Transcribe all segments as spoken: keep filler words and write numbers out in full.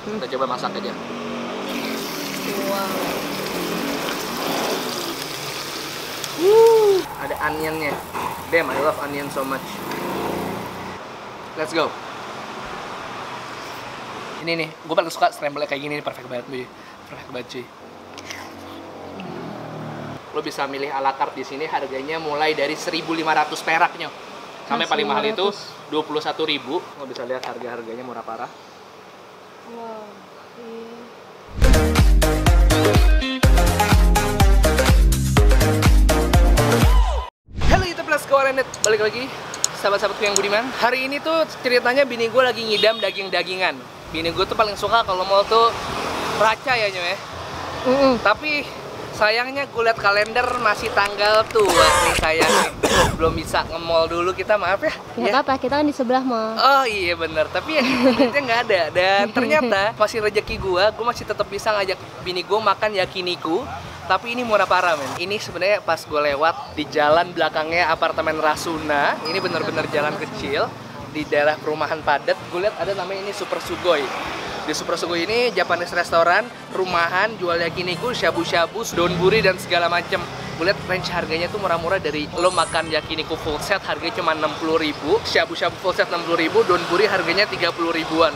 Kita coba masak aja. Wow. Woo, ada onionnya. Damn, I love onion so much. Let's go. Ini nih, gue paling suka scramble kayak gini nih, perfect banget cuy. Perfect banget cuy. Lo bisa milih ala carte di sini, harganya mulai dari seribu lima ratus peraknya. Sampai paling mahal itu dua puluh satu ribu. Lo bisa lihat harga-harganya murah parah. Wow. Iya. Halo YouTube Let's Go Renet, balik lagi sahabat-sahabatku yang budiman. Hari ini tuh ceritanya bini gue lagi ngidam daging-dagingan. Bini gue tuh paling suka kalau mau tuh raca ya nyoy. Mm -mm. Tapi sayangnya gue liat kalender masih tanggal tua nih sayangnya. Belum bisa nge-mall dulu kita, maaf ya. Nggak apa-apa, kita kan di sebelah mall. Oh iya bener, tapi ya duitnya nggak ada. Dan ternyata masih rezeki gue, gue masih tetap bisa ngajak bini gue makan yakiniku. Tapi ini murah parah men. Ini sebenarnya pas gue lewat di jalan belakangnya apartemen Rasuna. Ini bener-bener jalan kecil di daerah perumahan padat. Gue lihat ada namanya ini Super Sugoi. Di Super Sugoi ini Japanese restoran, rumahan, jual yakiniku, shabu-shabu, donburi dan segala macem. Gue lihat range harganya tuh murah-murah, dari lo makan yakiniku full set harganya cuma enam puluh ribu, shabu-shabu full set enam puluh ribu, donburi harganya tiga puluh ribuan.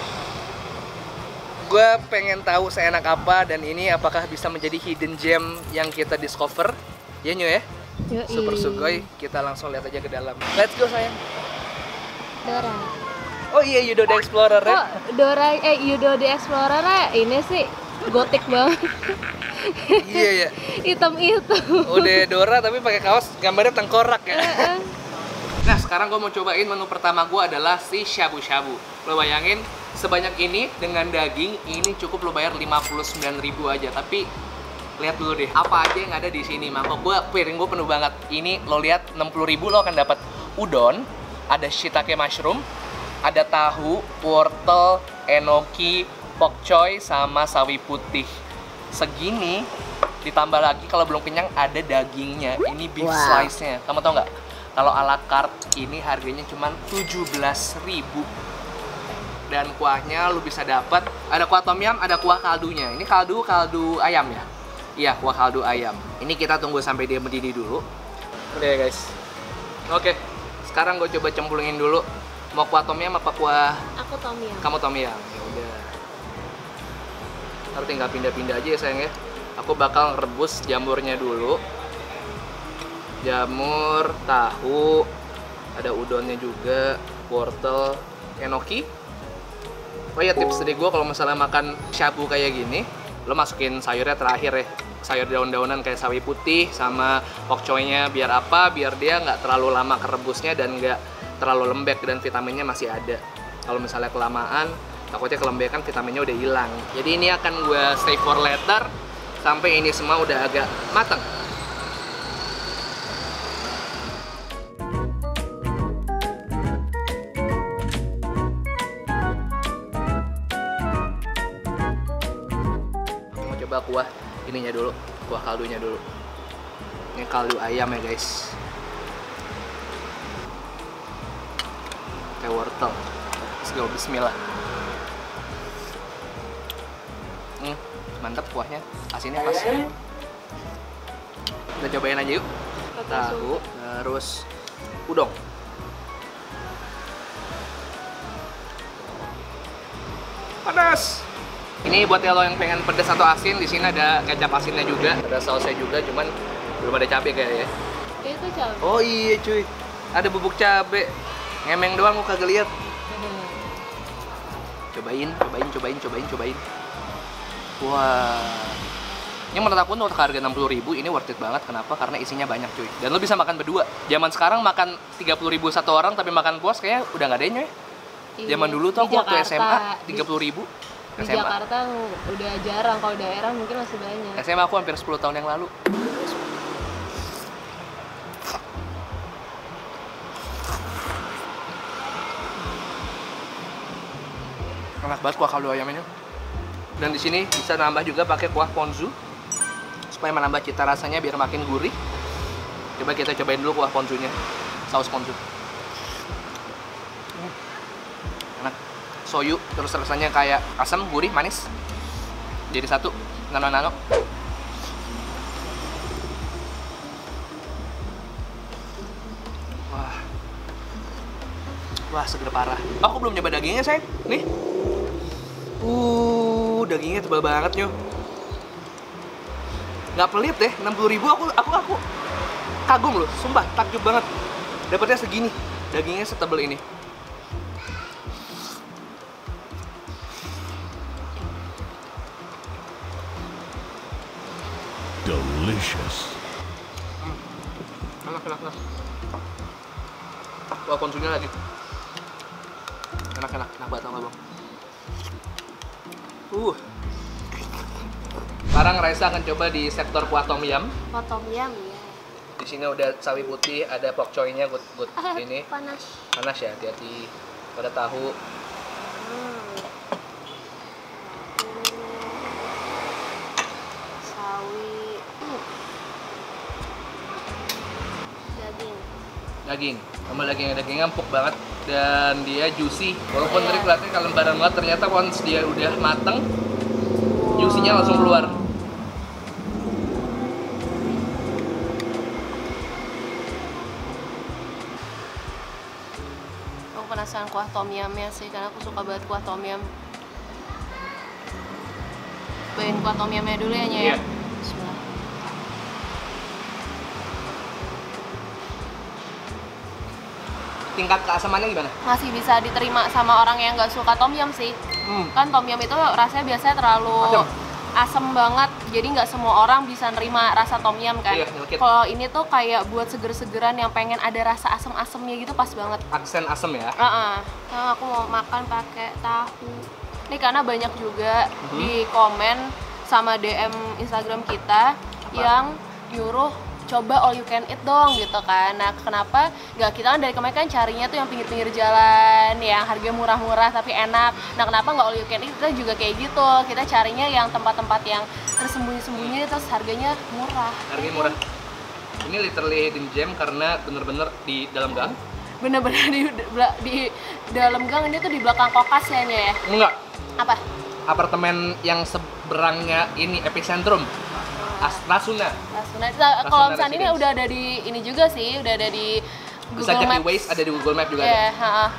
Gue pengen tahu seenak apa dan ini apakah bisa menjadi hidden gem yang kita discover. Ya nyo ya? Yoi. Super Sugoi, kita langsung lihat aja ke dalam. Let's go sayang. Dora. Oh iya, Yudo the Explorer ya? Kok Dora, eh Yudo the Explorer ini sih gotik banget. Iya ya. Hitam-hitam. Udah Dora tapi pakai kaos gambarnya tengkorak ya. Uh-uh. Nah sekarang gue mau cobain menu pertama gue adalah si shabu-shabu. Lo bayangin sebanyak ini dengan daging ini cukup lo bayar lima puluh sembilan ribu aja. Tapi lihat dulu deh apa aja yang ada di sini. Mangkok gue, piring gue penuh banget. Ini lo lihat enam puluh ribu lo akan dapat udon, ada shiitake mushroom, ada tahu, wortel, enoki, bok choy, sama sawi putih. Segini ditambah lagi kalau belum kenyang ada dagingnya. Ini beef Wow. slice-nya. Kamu tau nggak? Kalau ala carte ini harganya cuma tujuh belas ribu. Dan kuahnya lu bisa dapat ada kuah tom yum, ada kuah kaldunya. Ini kaldu kaldu ayam ya? Iya, kuah kaldu ayam. Ini kita tunggu sampai dia mendidih dulu. Udah ya guys. Oke. Sekarang gue coba cemplungin dulu. Mau kuah tom yum apa kuah? Aku tom yum. Kamu tom yum. Ya udah. Ntar tinggal pindah-pindah aja ya sayang ya. Aku bakal ngerebus jamurnya dulu. Jamur, tahu, ada udonnya juga, wortel, enoki. Oh ya, tips dari gue kalau misalnya makan shabu kayak gini, lo masukin sayurnya terakhir ya. Sayur daun-daunan kayak sawi putih sama bok choy-nya, biar apa? Biar dia nggak terlalu lama kerebusnya dan nggak terlalu lembek dan vitaminnya masih ada. Kalau misalnya kelamaan, takutnya kelembekan vitaminnya udah hilang. Jadi ini akan gue stay for later sampai ini semua udah agak matang. Coba kuah ininya dulu, kuah kaldunya dulu. Ini kaldu ayam ya guys. Kayak wortel. Let's go, bismillah. Hmm, mantap kuahnya, asinnya pas. Kita cobain aja yuk. Tahu, terus udon. Panas. Ini buat lo yang pengen pedas atau asin, di sini ada kecap asinnya juga, ada sausnya juga, cuman belum ada cabai kayaknya. Itu cabai. Oh iya cuy, ada bubuk cabai. Ngemeng doang, gue kagak lihat. Cobain, cobain, cobain, cobain, cobain. Wah, ini menurut aku untuk harga enam puluh ribu ini worth it banget. Kenapa? Karena isinya banyak cuy. Dan lo bisa makan berdua. Zaman sekarang makan tiga puluh ribu satu orang tapi makan puas kayaknya udah nggak ada nyoy. Zaman dulu tuh aku waktu S M A tiga puluh ribu. Di S M A. Jakarta udah jarang, kalau daerah mungkin masih banyak. S M A aku hampir sepuluh tahun yang lalu. Enak banget kuah kaldu ayamnya. Dan di sini bisa nambah juga pakai kuah ponzu supaya menambah cita rasanya biar makin gurih. Coba kita cobain dulu kuah ponzunya, saus ponzu. Enak. soyu, terus rasanya kayak asam, gurih, manis. Jadi satu, nano-nano. Wah. Wah, seger parah. Aku belum nyoba dagingnya, sayang. Nih. Uh, dagingnya tebal banget, nyo. Nggak pelit deh, enam puluh ribu aku aku aku kagum loh, sumpah takjub banget. Dapatnya segini, dagingnya setebal ini. Delicious. Hmm. Enak, enak, enak. Wah, ponzunya lagi. Enak, enak, enak banget sama bang. Uh. Sekarang Raisa akan coba di sektor kuah tom yum. Kuah tom yum ya. Di sini udah sawi putih, ada pok choy-nya, good, good. Ini Panas. panas ya, hati-hati. Ada tahu. Hmm. Sawi. Uh. Daging. Daging, sama dagingnya dagingnya empuk banget dan dia juicy. Walaupun Iya. tadi kelihatannya kalau lembaran banget, ternyata once dia udah mateng, juicy-nya langsung keluar. Aku penasaran kuah tom yumnya sih, karena aku suka banget kuah tom yum. Cobain kuah tom yumnya dulu ya, Nya ya. Iya. Bismillah. Tingkat keasamannya gimana? Masih bisa diterima sama orang yang nggak suka tom yum sih. Hmm. Kan tom yum itu rasanya biasanya terlalu Asam. asem banget, jadi nggak semua orang bisa nerima rasa tom yum kan. Iya, nyelkit. Kalau ini tuh kayak buat seger-segeran yang pengen ada rasa asem-asemnya gitu, pas banget. Aksen asem ya? Heeh. Nah, aku mau makan pakai tahu. Ini karena banyak juga Mhm. di komen sama D M Instagram kita yang nyuruh coba all you can eat dong gitu kan. Nah, kenapa nggak, kita kan dari kemarin kan carinya tuh yang pinggir-pinggir jalan, yang harga murah-murah tapi enak. Nah, kenapa nggak all you can eat? Kita juga kayak gitu. Kita carinya yang tempat-tempat yang tersembunyi-sembunyi terus harganya murah. Harganya murah. Ini literally hidden gem karena bener-bener di dalam gang. Bener-bener di, di dalam gang, ini tuh di belakang kokas ya, Nya ya. Enggak, Apa? apartemen yang seberangnya ini epicentrum. As Rasuna. Rasuna. Nah, kalau Rasuna misalnya ini Residence. udah ada di ini juga sih, udah ada di Bisa Google jadi Maps. Waze, ada di Google Map juga Iya, ada. ha-ha.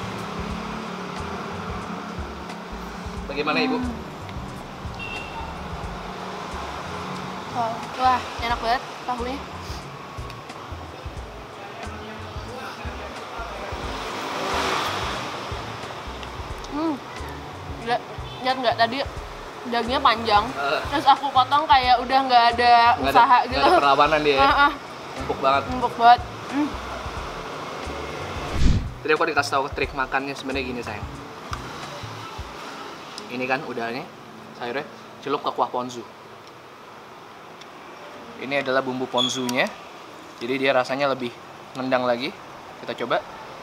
Bagaimana Ibu? Wah, wah, enak banget tahunya. Hmm, gila, lihat nggak tadi dagingnya panjang, Eh. terus aku potong kayak udah nggak ada Nggak ada, usaha nggak gitu. ada perawanan dia ya? Ah, ah, Empuk banget. empuk banget. Hmm. Jadi aku dikasih tahu trik makannya sebenarnya gini sayang. Ini kan udahnya sayurnya celup ke kuah ponzu. Ini adalah bumbu ponzunya. Jadi dia rasanya lebih nendang lagi. Kita coba.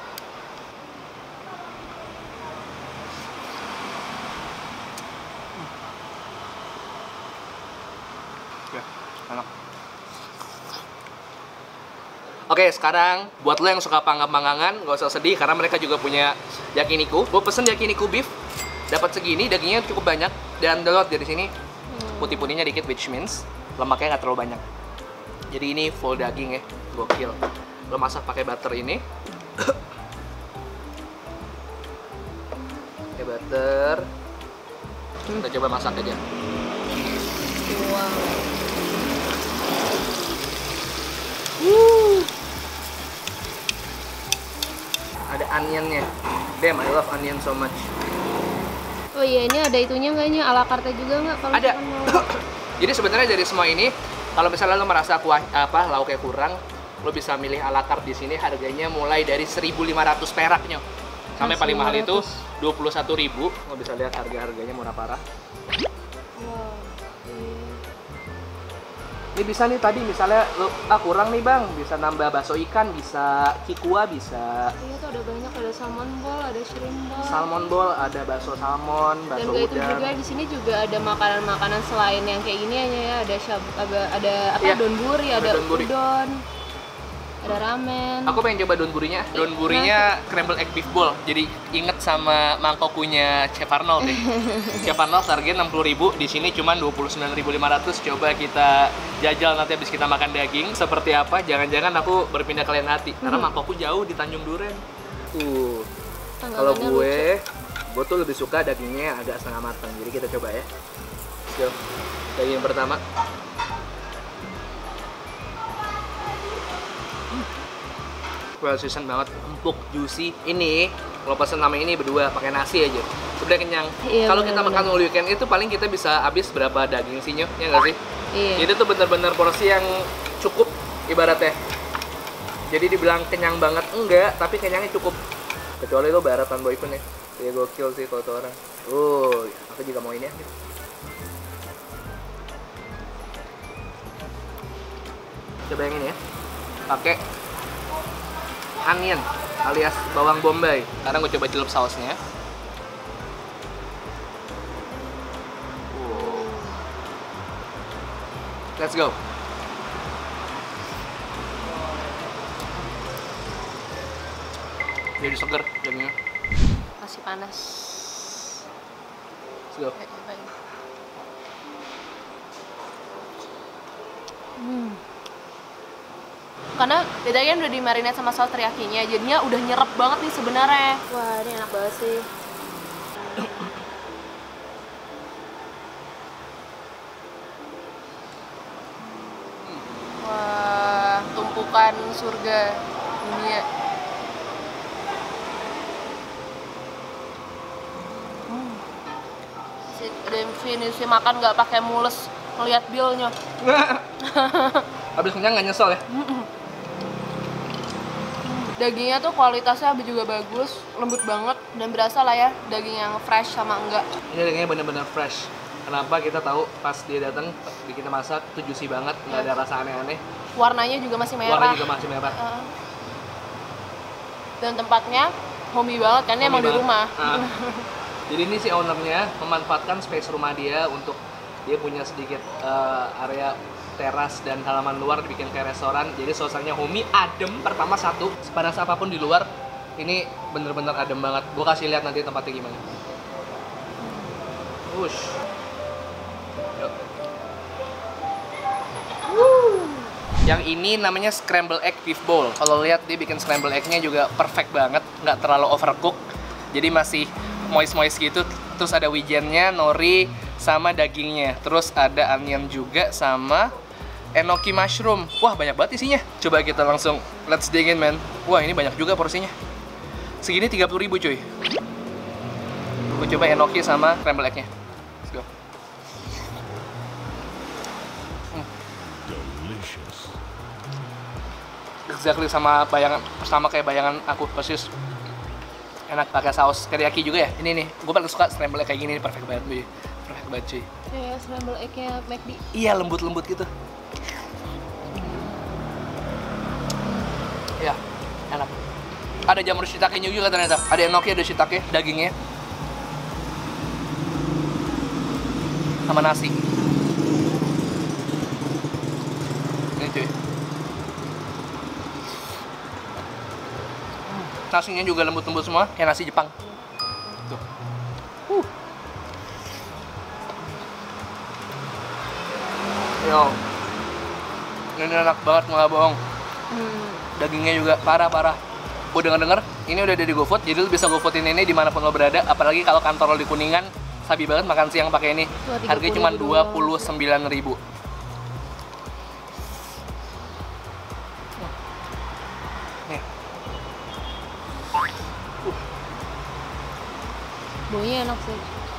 Ya, enak. Oke, sekarang buat lo yang suka panggang-panggangan, nggak usah sedih karena mereka juga punya yakiniku. Gue pesen yakiniku beef, dapat segini, dagingnya cukup banyak dan delot dari sini putih-putihnya dikit, which means lemaknya nggak terlalu banyak. Jadi ini full daging ya, gokil. Lo masak pakai butter ini. Pakai butter. Kita coba masak aja. Wow. Ada onionnya. Damn, I love onion so much. Oh iya, ini ada itunya nggak, Nya? Ala carte juga nggak kalau Ada. misalkan mau? Jadi sebenarnya dari semua ini, kalau misalnya lo merasa kuah apa lauknya kurang, lo bisa milih ala carte di sini. Harganya mulai dari seribu lima ratus peraknya sampai paling mahal itu dua puluh satu ribu. Lo bisa lihat harga-harganya murah parah. Wow. Iya. Ini bisa nih tadi misalnya lo ah kurang nih bang, bisa nambah bakso ikan, bisa cikua, bisa Iya tuh ada banyak, ada salmon ball, ada shrimp ball. salmon ball, ada bakso salmon, Dan bakso gak itu juga udang. di sini juga ada makanan-makanan selain yang kayak gini aja ya, ada shab, ada, ada apa Iya, donburi, ada ada donburi. udon. Ada ramen. Aku pengen coba donburinya. Donburinya scramble egg beef bowl. Jadi inget sama mangkokunya Chef Arnold deh. Chef Arnold harganya enam puluh ribu, di sini cuma dua puluh sembilan ribu lima ratus. Coba kita jajal nanti habis kita makan daging. Seperti apa? Jangan-jangan aku berpindah ke lain hati. Karena mangkokku jauh di Tanjung Duren. Uh, kalau gue, gue tuh lebih suka dagingnya agak setengah matang. Jadi kita coba ya. Let's go. Daging pertama. Well seasoned banget, empuk, juicy. Ini kalau pesen nama ini berdua pakai nasi aja udah kenyang. Iya, Kalau kita bener-bener. makan all you can itu paling kita bisa habis berapa daging sih Nyo? Ya nggak sih? Iya. Itu tuh bener-bener porsi yang cukup ibaratnya. Jadi dibilang kenyang banget enggak, tapi kenyangnya cukup. Kecuali lo baratan boyfriend ya. Ya gokil sih kalau tuh orang. Oh, aku juga mau ini ya. Coba yang ini ya. Pakai onion alias bawang bombay. Sekarang gue coba celup sausnya. Wow. Let's go. Jadi seger dagingnya. Masih panas. Let's go. Hmm. Karena bedanya udah dimarinate sama saus teriyakinya, jadinya udah nyerap banget nih sebenarnya. Wah, ini enak banget sih. Wah, tumpukan surga dunia. Hmm. Si- Definisi makan nggak pakai mules ngeliat billnya. Habis kenyang nggak nyesel ya? Dagingnya tuh kualitasnya juga bagus, lembut banget, dan berasa lah ya daging yang fresh sama enggak. Ini dagingnya bener-bener fresh. Kenapa kita tahu pas dia datang, kita masak tuh juicy banget, nggak ada rasa aneh-aneh. Warnanya juga masih merah. Warnanya juga masih merah. Uh, dan tempatnya homey banget kan, ini emang di banget. rumah. Ah. Jadi ini si ownernya memanfaatkan space rumah dia untuk dia punya sedikit eh, area teras dan halaman luar dibikin kayak restoran. Jadi suasananya homey, adem pertama satu. Sepanas apapun di luar, ini bener-bener adem banget. Gue kasih lihat nanti tempatnya gimana. Wush. Yuk. Yang ini namanya scramble egg beef bowl. Kalau lihat dia bikin scramble egg-nya juga perfect banget, nggak terlalu overcook. Jadi masih moist-moist gitu. Terus ada wijennya, nori, sama dagingnya. Terus ada onion juga sama enoki mushroom. Wah, banyak banget isinya. Coba kita langsung let's dig in, man. Wah, ini banyak juga porsinya. Segini tiga puluh ribu cuy. Gue coba enoki sama scramble egg-nya. Let's go. Delicious. Exactly sama bayangan, sama kayak bayangan aku persis. Enak pakai saus teriyaki juga ya. Ini nih, gue paling suka scramble egg kayak gini, perfect banget cuy. Perfect banget cuy. Kayak scramble egg-nya McD. Iya, lembut-lembut gitu. Ya, enak. Ada jamur shiitake-nya juga ternyata. Ada enoki, ada shiitake, dagingnya. Sama nasi. Ini cuy. Nasinya juga lembut-lembut semua, kayak nasi Jepang. Tuh. Uh. Yo. Ini enak banget, nggak bohong. Hmm. Dagingnya juga parah-parah. Gue denger-denger, ini udah ada di GoFood, jadi lu bisa GoFoodin ini dimanapun lo berada. Apalagi kalau kantor lo di Kuningan, sabi banget makan siang pakai ini. Wah, Harganya cuma dua puluh sembilan ribu. Nih. Baunya enak sih.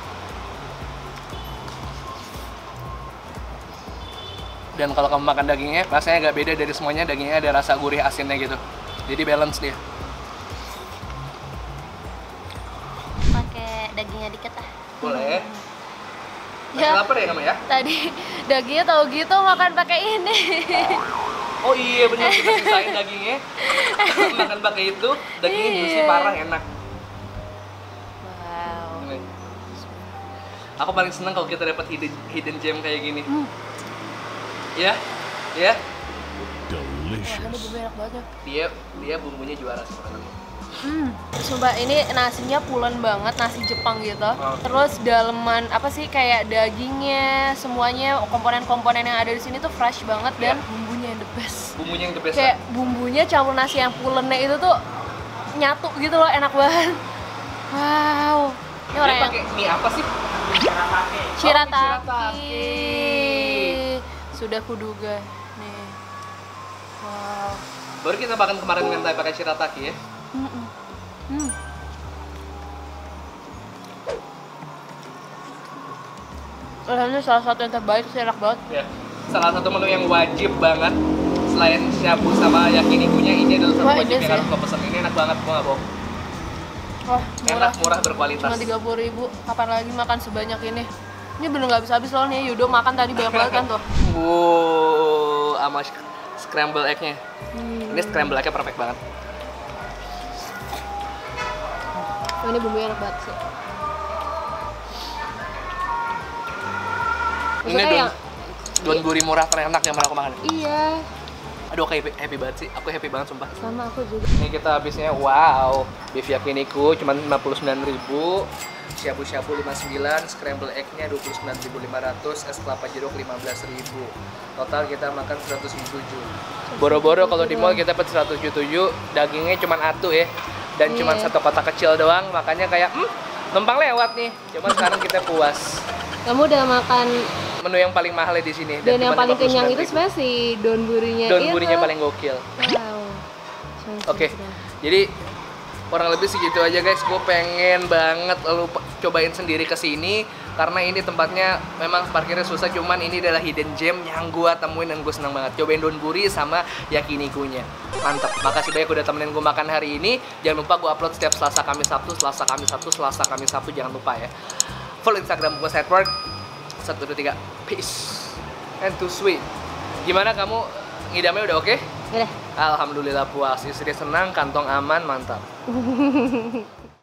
Dan kalau kamu makan dagingnya, rasanya agak beda dari semuanya. Dagingnya ada rasa gurih asinnya gitu. Jadi balance dia. Pakai dagingnya dikit ah. Boleh. Masih Ya. lapar ya kamu ya? Tadi dagingnya tahu gitu makan pakai ini. Oh iya bener, kita sisain dagingnya. Makan pakai itu, dagingnya juicy Iya. parah, enak. Wow. Ini. Aku paling seneng kalau kita dapat hidden hidden gem kayak gini. Ya, ya. Delicious. Wah, ini delicious. bumbu enak banget ya. Dia dia bumbunya juara sebenarnya. Hmm, sumpah ini nasinya pulen banget, nasi Jepang gitu. Oh. Terus daleman apa sih kayak dagingnya, semuanya komponen-komponen yang ada di sini tuh fresh banget dan Iya. bumbunya yang the best. Bumbunya yang the best. Kayak bumbunya campur nasi yang pulennya itu tuh nyatu gitu loh, enak banget. Wow. Ini Dia orang yang pakai mie apa sih? shirataki. shirataki. Sudah kuduga nih. Wow. Baru kita makan kemarin mentai pakai shirataki ya. Mm-mm. Hmm. Rasanya salah satu yang terbaik sih, enak banget. Ya. Salah satu menu yang wajib banget selain shabu sama yakinikunya, ini adalah satu Wah, wajib ini yang sih. harus lo pesen. Ini enak banget, gua nggak bohong. Wah, murah. Enak, murah, berkualitas. Cuma tiga puluh ribu, kapan lagi makan sebanyak ini? Ini bener nggak habis-habis loh nih, Yudo makan tadi banyak banget kan tuh. Wow, sama sk- scramble egg-nya. Hmm. Ini scramble egg-nya perfect banget. Oh, ini bumbunya enak banget sih. Ini Maksudnya don, yang don gurih murah terenak yang pernah aku makan. iya, Aduh, aku happy, happy banget sih. Aku happy banget sumpah. sama aku juga. Ini kita habisnya, wow, beef yakiniku cuma lima puluh sembilan ribu, shabu-shabu lima puluh sembilan, scramble egg-nya dua puluh sembilan ribu lima ratus, es kelapa jeruk lima belas ribu. Total kita makan seratus tujuh. Boro-boro kalau di mall kita dapat seratus tujuh, dagingnya cuma atu ya. Dan cuma Iya. satu kotak kecil doang, makanya kayak hmm, numpang lewat nih. Cuma sekarang kita puas. Kamu udah makan Menu yang paling mahal di sini dan yang cuma paling kenyang itu lima puluh sembilan ribu. sebenarnya si daun gurinya Daun itu. gurinya paling gokil. Wow. Oke, jadi kurang lebih segitu aja guys. Gue pengen banget lu pe- cobain sendiri ke sini karena ini tempatnya memang parkirnya susah. Cuman ini adalah hidden gem yang gue temuin dan gue seneng banget. Cobain donburi sama yakinikunya, mantep. Makasih banyak udah temenin gue makan hari ini. Jangan lupa gue upload setiap Selasa, Kamis, Sabtu, Selasa, Kamis, Sabtu, Selasa, Kamis, Sabtu. Jangan lupa ya. Follow Instagram gue Setwork. Satu, dua, tiga. Peace and too sweet. Gimana kamu ngidamnya udah oke? Udah. Alhamdulillah puas, istri senang, kantong aman, mantap.